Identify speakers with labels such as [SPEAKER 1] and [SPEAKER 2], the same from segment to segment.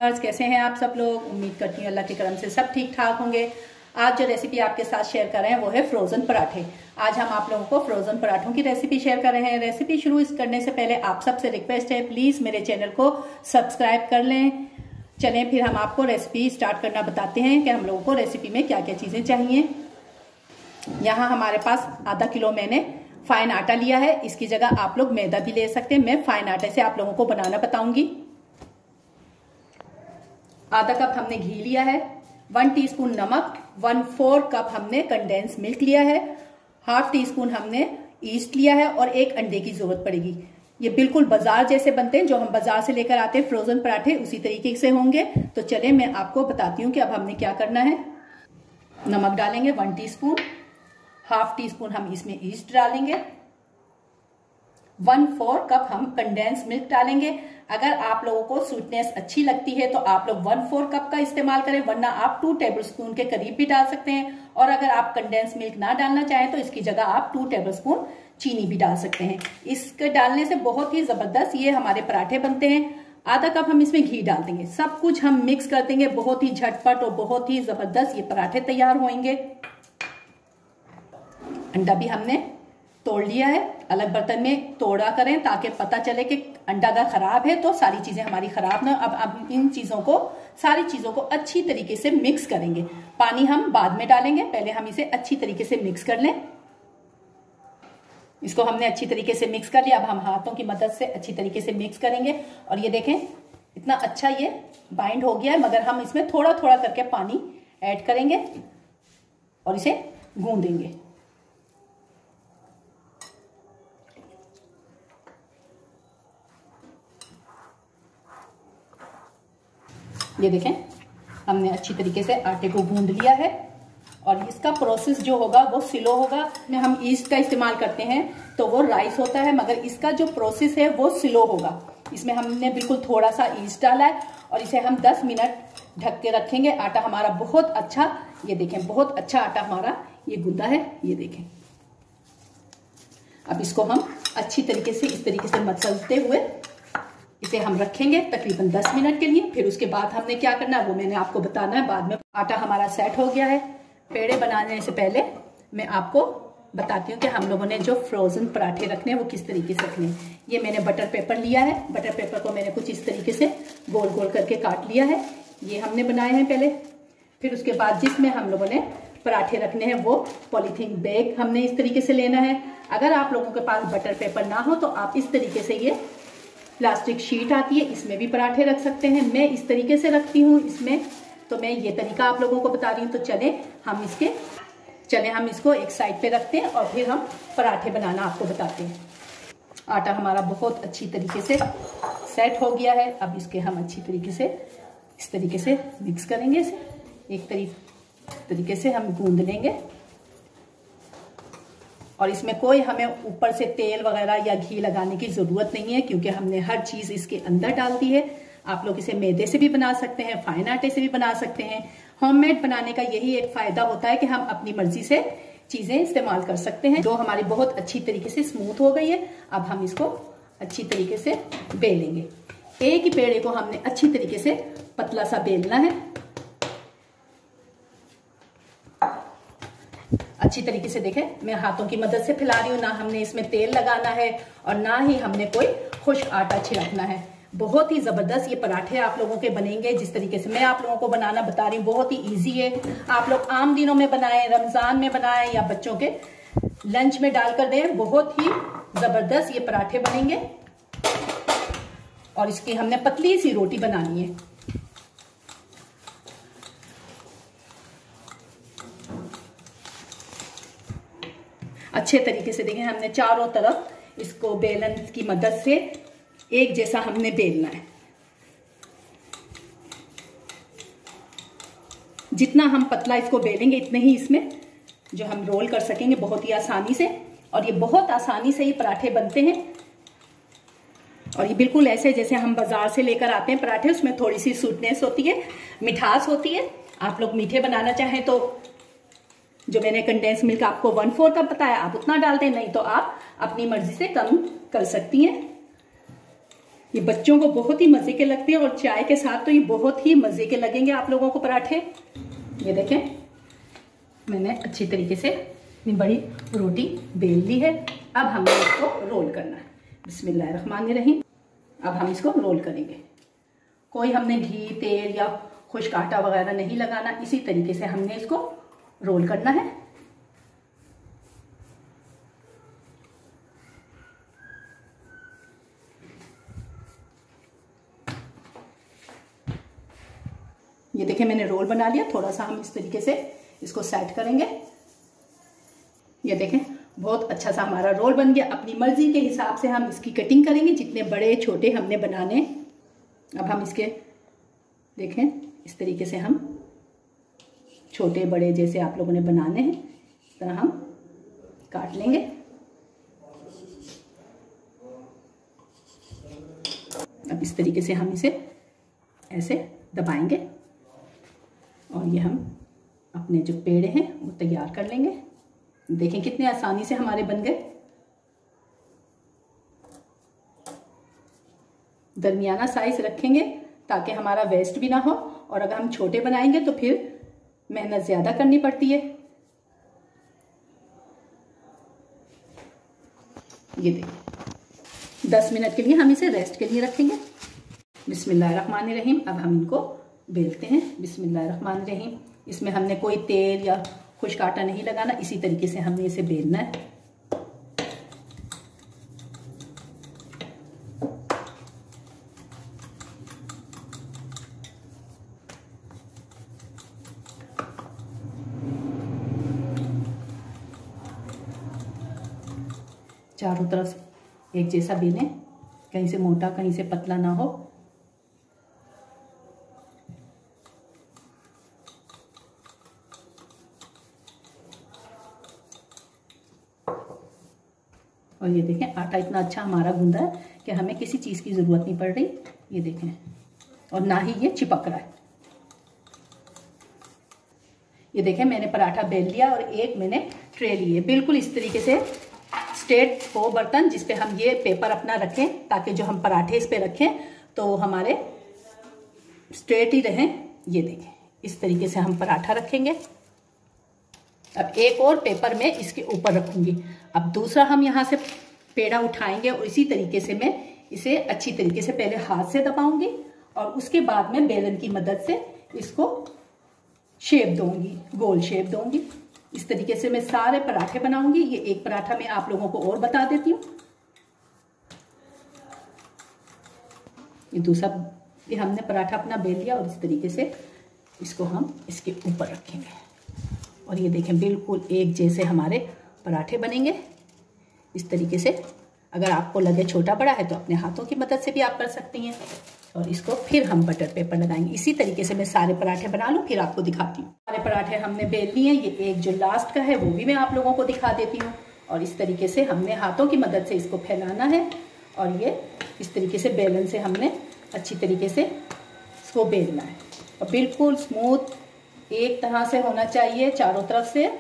[SPEAKER 1] आज कैसे हैं आप सब लोग। उम्मीद करती हूँ अल्लाह के करम से सब ठीक ठाक होंगे। आज जो रेसिपी आपके साथ शेयर कर रहे हैं वो है फ्रोज़न पराठे। आज हम आप लोगों को फ्रोज़न पराठों की रेसिपी शेयर कर रहे हैं। रेसिपी शुरू करने से पहले आप सबसे रिक्वेस्ट है, प्लीज़ मेरे चैनल को सब्सक्राइब कर लें। चलें फिर हम आपको रेसिपी स्टार्ट करना बताते हैं कि हम लोगों को रेसिपी में क्या क्या चीज़ें चाहिए। यहाँ हमारे पास आधा किलो मैंने फाइन आटा लिया है। इसकी जगह आप लोग मैदा भी ले सकते हैं। मैं फाइन आटे से आप लोगों को बनाना बताऊंगी। आधा कप हमने घी लिया है, 1 टीस्पून नमक, 1/4 कप हमने कंडेंस मिल्क लिया है, ½ टीस्पून हमने ईस्ट लिया है और 1 अंडे की जरूरत पड़ेगी। ये बिल्कुल बाजार जैसे बनते हैं, जो हम बाजार से लेकर आते हैं फ्रोजन पराठे, उसी तरीके से होंगे। तो चले मैं आपको बताती हूँ कि अब हमने क्या करना है। नमक डालेंगे 1 टीस्पून, ½ टीस्पून हम इसमें ईस्ट डालेंगे, 1/4 कप हम कंडेंस मिल्क डालेंगे। अगर आप लोगों को स्वीटनेस अच्छी लगती है तो आप लोग 1/4 कप का इस्तेमाल करें, वरना आप 2 टेबलस्पून के करीब भी डाल सकते हैं। और अगर आप कंडेंस मिल्क ना डालना चाहें तो इसकी जगह आप 2 टेबलस्पून चीनी भी डाल सकते हैं। इसके डालने से बहुत ही जबरदस्त ये हमारे पराठे बनते हैं। आधा कप हम इसमें घी डाल देंगे, सब कुछ हम मिक्स कर देंगे। बहुत ही झटपट और बहुत ही जबरदस्त ये पराठे तैयार होंगे। अंडा भी हमने तोड़ लिया है, अलग बर्तन में तोड़ा करें ताकि पता चले कि अंडा अगर खराब है तो सारी चीजें हमारी खराब ना। अब इन चीजों को, सारी चीजों को अच्छी तरीके से मिक्स करेंगे। पानी हम बाद में डालेंगे, पहले हम इसे अच्छी तरीके से मिक्स कर लें। इसको हमने अच्छी तरीके से मिक्स कर लिया। अब हम हाथों की मदद से अच्छी तरीके से मिक्स करेंगे। और ये देखें इतना अच्छा ये बाइंड हो गया है, मगर हम इसमें थोड़ा थोड़ा करके पानी ऐड करेंगे और इसे गूंदेंगे। ये देखें हमने अच्छी तरीके से आटे को गूंद लिया है। और इसका प्रोसेस जो होगा वो स्लो होगा। में हम ईस्ट का इस्तेमाल करते हैं तो वो राइस होता है, मगर इसका जो प्रोसेस है वो स्लो होगा। इसमें हमने बिल्कुल थोड़ा सा ईस्ट डाला है और इसे हम 10 मिनट ढक के रखेंगे। आटा हमारा बहुत अच्छा, ये देखें बहुत अच्छा आटा हमारा ये गूंदा है, ये देखें। अब इसको हम अच्छी तरीके से इस तरीके से मसलते हुए इसे हम रखेंगे तकरीबन 10 मिनट के लिए। फिर उसके बाद हमने क्या करना है वो मैंने आपको बताना है बाद में। आटा हमारा सेट हो गया है। पेड़े बनाने से पहले मैं आपको बताती हूँ कि हम लोगों ने जो फ्रोजन पराठे रखने हैं वो किस तरीके से रखने हैं। ये मैंने बटर पेपर लिया है। बटर पेपर को मैंने कुछ इस तरीके से गोल गोल करके काट लिया है। ये हमने बनाए हैं पहले। फिर उसके बाद जिसमें हम लोगों ने पराठे रखने हैं वो पॉलीथीन बैग हमने इस तरीके से लेना है। अगर आप लोगों के पास बटर पेपर ना हो तो आप इस तरीके से ये प्लास्टिक शीट आती है, इसमें भी पराठे रख सकते हैं। मैं इस तरीके से रखती हूँ इसमें, तो मैं ये तरीका आप लोगों को बता रही हूँ। तो चले हम इसको एक साइड पे रखते हैं और फिर हम पराठे बनाना आपको बताते हैं। आटा हमारा बहुत अच्छी तरीके से सेट हो गया है। अब इसके हम अच्छी तरीके से इस तरीके से मिक्स करेंगे। इसे एक तरीके से हम गूंद लेंगे। और इसमें कोई हमें ऊपर से तेल वगैरह या घी लगाने की जरूरत नहीं है, क्योंकि हमने हर चीज इसके अंदर डाल दी है। आप लोग इसे मैदे से भी बना सकते हैं, फाइन आटे से भी बना सकते हैं। होममेड बनाने का यही एक फायदा होता है कि हम अपनी मर्जी से चीजें इस्तेमाल कर सकते हैं। जो हमारी बहुत अच्छी तरीके से स्मूथ हो गई है, अब हम इसको अच्छी तरीके से बेलेंगे। एक ही पेड़े को हमने अच्छी तरीके से पतला सा बेलना है। अच्छी तरीके से देखें, मैं हाथों की मदद से फैला रही हूँ। ना हमने इसमें तेल लगाना है और ना ही हमने कोई खुश्क आटा छिड़कना है। बहुत ही जबरदस्त ये पराठे आप लोगों के बनेंगे। जिस तरीके से मैं आप लोगों को बनाना बता रही हूँ बहुत ही इजी है। आप लोग आम दिनों में बनाएं, रमजान में बनाएं या बच्चों के लंच में डालकर दें। बहुत ही जबरदस्त ये पराठे बनेंगे। और इसकी हमने पतली सी रोटी बनानी है। अच्छे तरीके से देखें, हमने चारों तरफ इसको बेलन की मदद से एक जैसा हमने बेलना है। जितना हम पतला इसको बेलेंगे इतने ही इसमें जो हम रोल कर सकेंगे बहुत ही आसानी से। और ये बहुत आसानी से ये पराठे बनते हैं। और ये बिल्कुल ऐसे जैसे हम बाजार से लेकर आते हैं पराठे, उसमें थोड़ी सी स्वीटनेस होती है, मिठास होती है। आप लोग मीठे बनाना चाहें तो जो मैंने कंडेंस मिल्क आपको 1/4 कप बताया आप उतना डाल दें, नहीं तो आप अपनी मर्जी से कम कर सकती हैं। ये बच्चों को बहुत ही मजे के लगते हैं और चाय के साथ तो ये बहुत ही मजे के लगेंगे आप लोगों को पराठे। ये देखें मैंने अच्छी तरीके से इतनी बड़ी रोटी बेल ली है। अब हमें इसको रोल करना है। बिस्मिल्लाहिर्रहमानिर्रहीम। अब हम इसको रोल करेंगे। कोई हमने घी तेल या खुश्क आटा वगैरह नहीं लगाना, इसी तरीके से हमने इसको रोल करना है। ये देखिए मैंने रोल बना लिया। थोड़ा सा हम इस तरीके से इसको सेट करेंगे। ये देखें बहुत अच्छा सा हमारा रोल बन गया। अपनी मर्जी के हिसाब से हम इसकी कटिंग करेंगे, जितने बड़े छोटे हमने बनाने। अब हम इसके देखें इस तरीके से हम छोटे बड़े जैसे आप लोगों ने बनाने हैं इस तरह हम काट लेंगे। अब इस तरीके से हम इसे ऐसे दबाएंगे और ये हम अपने जो पेड़े हैं वो तैयार कर लेंगे। देखें कितने आसानी से हमारे बन गए। दरमियाना साइज रखेंगे ताकि हमारा वेस्ट भी ना हो, और अगर हम छोटे बनाएंगे तो फिर मेहनत ज्यादा करनी पड़ती है। ये देखिए 10 मिनट के लिए हम इसे रेस्ट के लिए रखेंगे। बिस्मिल्लाहिर्रहमानिर्रहीम। अब हम इनको बेलते हैं। बिस्मिल्लाहिर्रहमानिर्रहीम। इसमें हमने कोई तेल या खुश्क आटा नहीं लगाना, इसी तरीके से हमने इसे बेलना है। चारों तरफ एक जैसा बेलें, कहीं से मोटा कहीं से पतला ना हो। और ये देखें आटा इतना अच्छा हमारा गूंदा है कि हमें किसी चीज़ की ज़रूरत नहीं पड़ रही। ये देखें, और ना ही ये चिपक रहा है। ये देखें मैंने पराठा बेल लिया और एक मैंने ट्रे लिए। बिल्कुल इस तरीके से स्ट्रेट हो बर्तन जिस पे हम ये पेपर अपना रखें, ताकि जो हम पराठे इस पे रखें तो वो हमारे स्ट्रेट ही रहें। ये देखें इस तरीके से हम पराठा रखेंगे। अब एक और पेपर में इसके ऊपर रखूंगी। अब दूसरा हम यहाँ से पेड़ा उठाएंगे और इसी तरीके से मैं इसे अच्छी तरीके से पहले हाथ से दबाऊंगी और उसके बाद में बेलन की मदद से इसको शेप दूंगी, गोल शेप दूंगी। इस तरीके से मैं सारे पराठे बनाऊंगी। ये एक पराठा मैं आप लोगों को और बता देती हूँ। ये दूसरा ये हमने पराठा अपना बेल लिया और इस तरीके से इसको हम इसके ऊपर रखेंगे और ये देखें बिल्कुल एक जैसे हमारे पराठे बनेंगे। इस तरीके से अगर आपको लगे छोटा बड़ा है तो अपने हाथों की मदद से भी आप कर सकती हैं। और इसको फिर हम बटर पेपर लगाएंगे। इसी तरीके से मैं सारे पराठे बना लूँ फिर आपको दिखाती हूँ। सारे पराठे हमने बेल लिए। ये एक जो लास्ट का है वो भी मैं आप लोगों को दिखा देती हूँ। और इस तरीके से हमने हाथों की मदद से इसको फैलाना है और ये इस तरीके से बेलन से हमने अच्छी तरीके से इसको बेलना है और बिल्कुल स्मूथ एक तरह से होना चाहिए चारों तरफ से।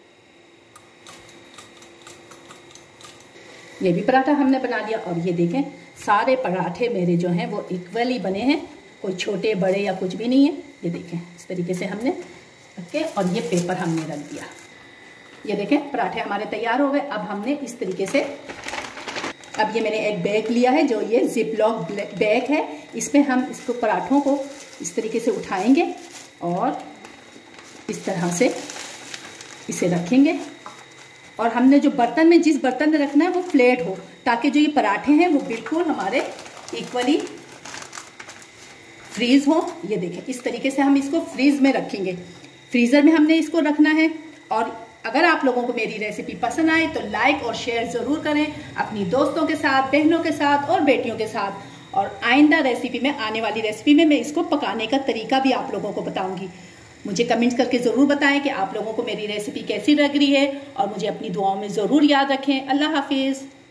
[SPEAKER 1] ये भी पराठा हमने बना लिया और ये देखें सारे पराठे मेरे जो हैं वो इक्वली बने हैं, कोई छोटे बड़े या कुछ भी नहीं है। ये देखें इस तरीके से हमने रख के और ये पेपर हमने रख दिया। ये देखें पराठे हमारे तैयार हो गए। अब हमने इस तरीके से अब ये मैंने एक बैग लिया है जो ये जिप लॉक बैग है। इसमें हम इसको पराठों को इस तरीके से उठाएंगे और इस तरह से इसे रखेंगे और हमने जो बर्तन में जिस बर्तन में रखना है वो फ्लैट हो ताकि जो ये पराठे हैं वो बिल्कुल हमारे इक्वली फ्रीज हो। ये देखें इस तरीके से हम इसको फ्रीज में रखेंगे। फ्रीजर में हमने इसको रखना है। और अगर आप लोगों को मेरी रेसिपी पसंद आए तो लाइक और शेयर ज़रूर करें अपनी दोस्तों के साथ, बहनों के साथ और बेटियों के साथ। और आइंदा रेसिपी में आने वाली रेसिपी में मैं इसको पकाने का तरीका भी आप लोगों को बताऊंगी। मुझे कमेंट्स करके ज़रूर बताएं कि आप लोगों को मेरी रेसिपी कैसी लग रही है और मुझे अपनी दुआओं में ज़रूर याद रखें। अल्लाह हाफिज़।